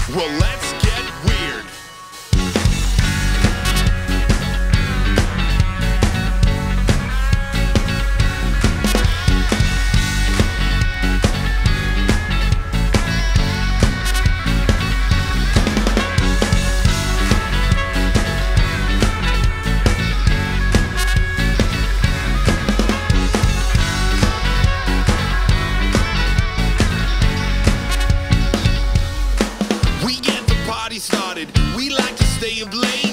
Well, let's get weird. Started. We like to stay up late.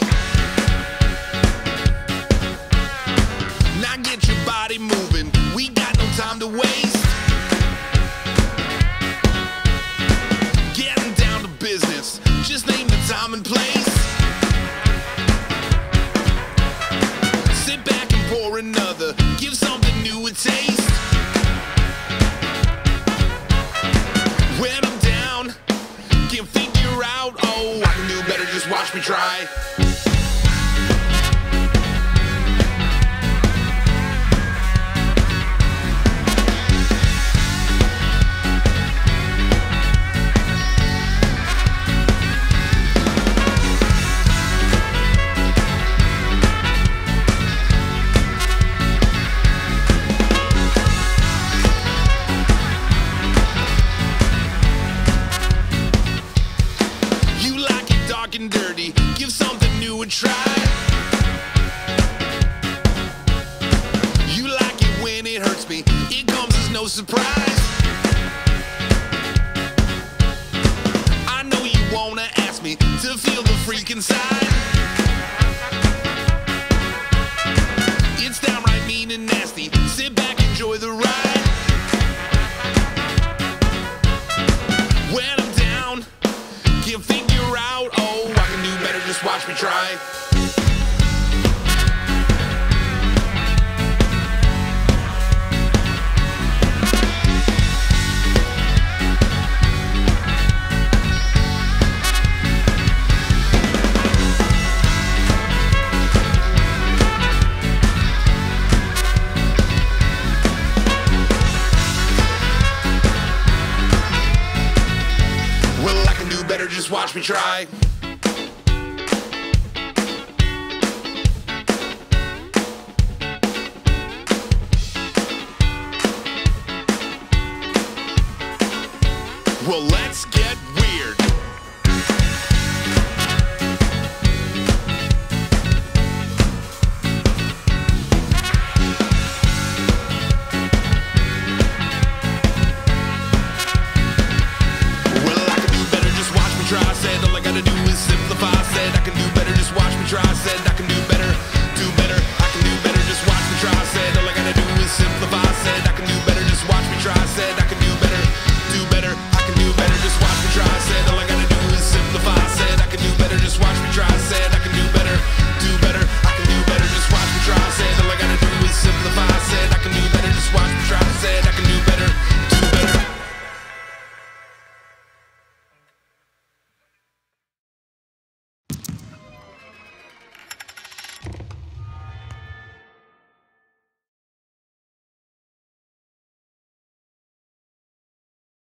Now get your body moving. We got no time to waste. Getting down to business. Just name the time and place. Sit back and pour another. Give something new a taste. When I'm down, can't figure out, oh, I can do better, just watch me try. And dirty, give something new a try. You like it when it hurts me, it comes as no surprise. I know you wanna ask me to feel the freak inside. It's downright mean and nasty, sit back, enjoy the ride. When I'm down, can't figure out, oh, I can do better, just watch me try. Well, I can do better, just watch me try. Well, let's get weird. Well, I can do better, just watch me try. Said all I gotta do is simplify. Said I can do better, just watch me try. Said I can do better, do better. I can do better, just watch me try. Said all I gotta do is simplify. Said I can do better, just watch me try. Said I can do better, do better. I can do better, just watch me try. Said